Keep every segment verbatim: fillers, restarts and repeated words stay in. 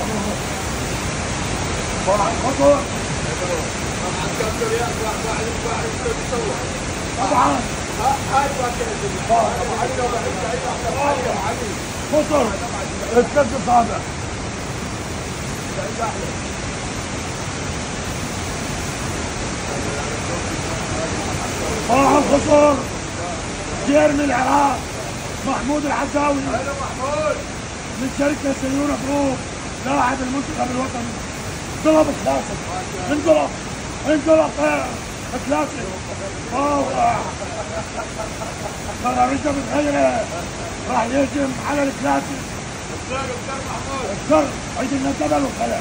طبعا خطر. طبعا هاي خطر الكبد الصابع. طبعا خطر جير من العراق محمود العزاوي من شركة سيونة جروب لاعب المنتخب الوطني انقلب كلاسيك انقلب انقلب كلاسيك روعة ترى رجب بخيره راح يهجم على الكلاسيك الكر الكر محمود الكر عيد لنا الجبل وخلع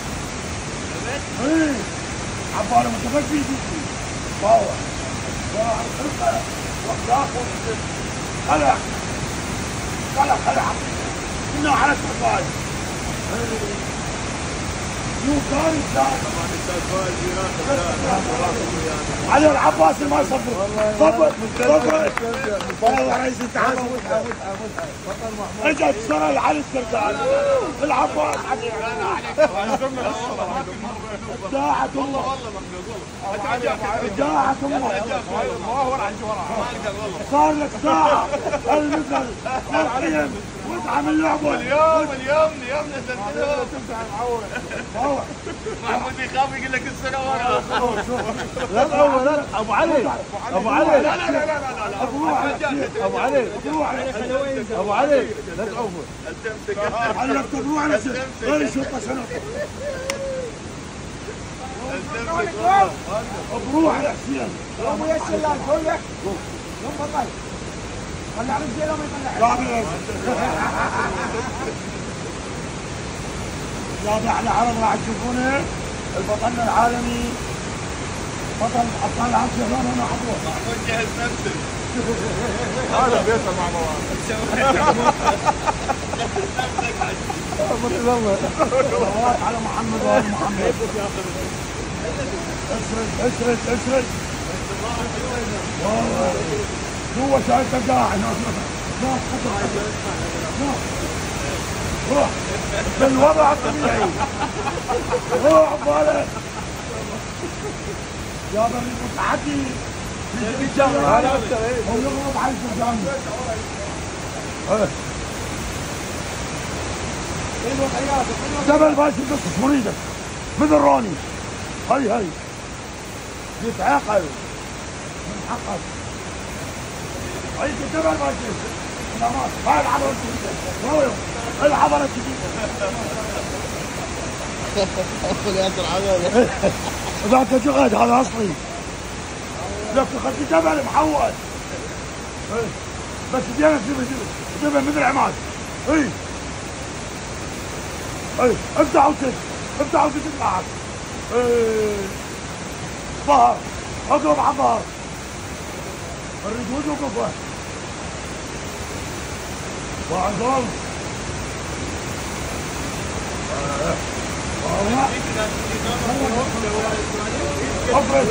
ايه عباله متفقي فيكي روعة روعة الخلقة واخلاق ونسب خلع خلع خلع كنا على التفاعل يوكان الزاد علي العباس ما يصبر صبر صبر والله رئيس الاتحاد اجت سنه علي السردان العباس داعت الله داعت الله صار لك ساعه المثل والقيم وادعم اللعبه اليوم اليوم اليوم نزلتها تمسح العوره محمود يخاف يقول لك السنه ورا لا لا لا ابو علي ابو علي لا لا لا لا لا ابو علي ابو علي لا تعوفوا علق تبروح على غير الشرطه شنطه بروح على حسين ابو ياسر لا تقول لك يوم بطل طلع رجاله ما يطلع يا احلى عرب راح تشوفونه البطل العالمي بطل ابطال العالم شهران هنا حضور محمود جهز نفسك هذا بيصل مع مواد صلوات على محمد وآل محمد اسرد اسرد اسرد والله هو شايفك قاعد ناس خطر ناس روح بالوضع الطبيعي روح بالك يا بني متحدي في الجامعة هو يضرب على الجامعة جبل باشا قصص مريدك مثل روني هي هي يتعاقل من حقك عيد جبل باشا سلامات هاي العبرة الجديدة العبرة الجديدة اخذ يا العبرة ذاك جغد هذا اصلي لك اخذت جبل محول بس ديانا جبل جبل مثل عماد اي اي افتح وسد افتح وسد معك اي ظهر اضرب على الظهر الردود وقفه وعقل افرد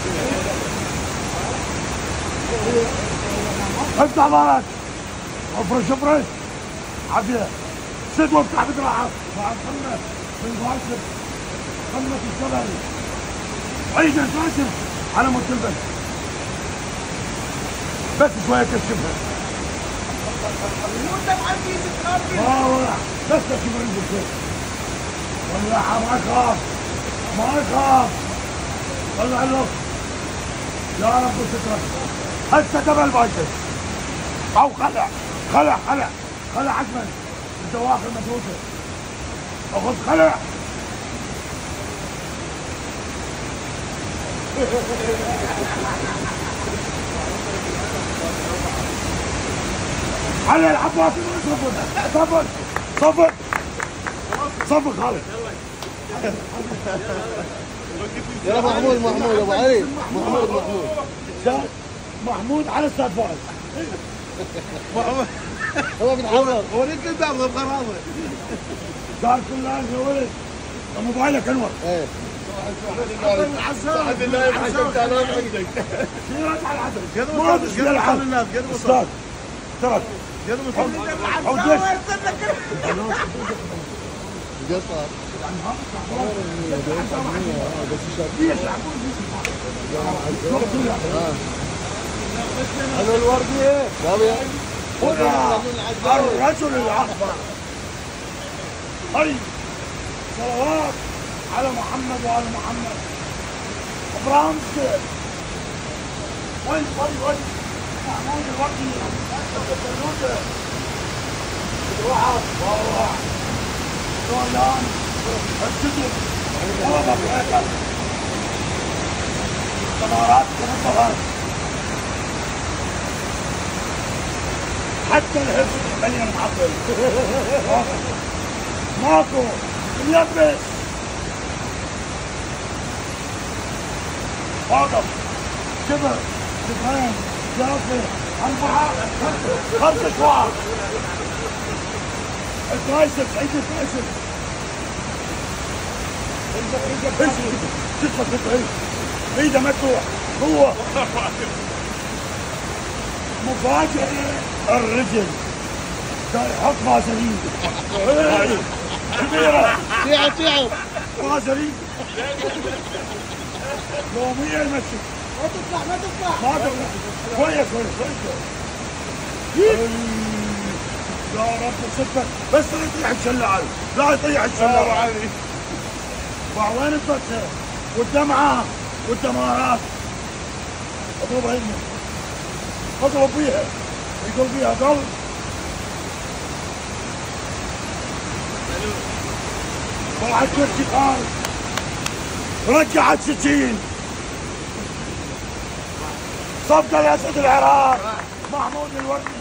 افتح ظهرك افرش افرش عافيه سد وافتح بدراعك مع القمه بالباشر قمه الجبل عيد الباشر على مود تلبس بس شويه كشفها والله بس كشف رجلك والله ما يخاف ما يخاف طلع له يا رب سترك هسه جبل باشر او خلع خلع خلع خلع عجمل الدواخل مدروسه اخذ خلع علي العباس صفر صفر صفر صفر خالد يا محمود محمود ابو علي محمود محمود محمود على استاذ فارس هو بيتحرر هو ليك قدام بغراضه قال كلها يا ولد موبايلك انور ايه سعد الله يحشمك انا بعقدك سيرات على العدل ما قد وصل الناس قد وصل استاذ ترك قد وصل قطع يعني هذا بس شاف هذا الوردي ايه؟ هنا الرجل الاخضر. اي صلوات على محمد وعلى محمد. ابراهيم وين وين وين محمود الوردي البلوزه روحك والله شلون الجدر والله بهيكل ثمرات كمطهر حتى الهبس مليان عقل ماكو ملبس واقف شبر شبرين ثلاثة أربعة خمسة شواط الترايسبس عيد الترايسبس جسمك بتعيد ايده مفتوح هو مفاجأة الرجل يحط فازلين كبيرة تعب تعب فازلين يوميا يمشي ما تطلع ما تطلع ما تطلع كويس كويس كويس يا رب ستك بس لا يطيح الشلال لا يطيح الشلال وين الفتحة والدمعة والدمارات اضربها هنا اضرب فيها يقول فيها قلب طلعت كرسي خارج رجعت سجين صفقة الاسد العراق محمود الوردي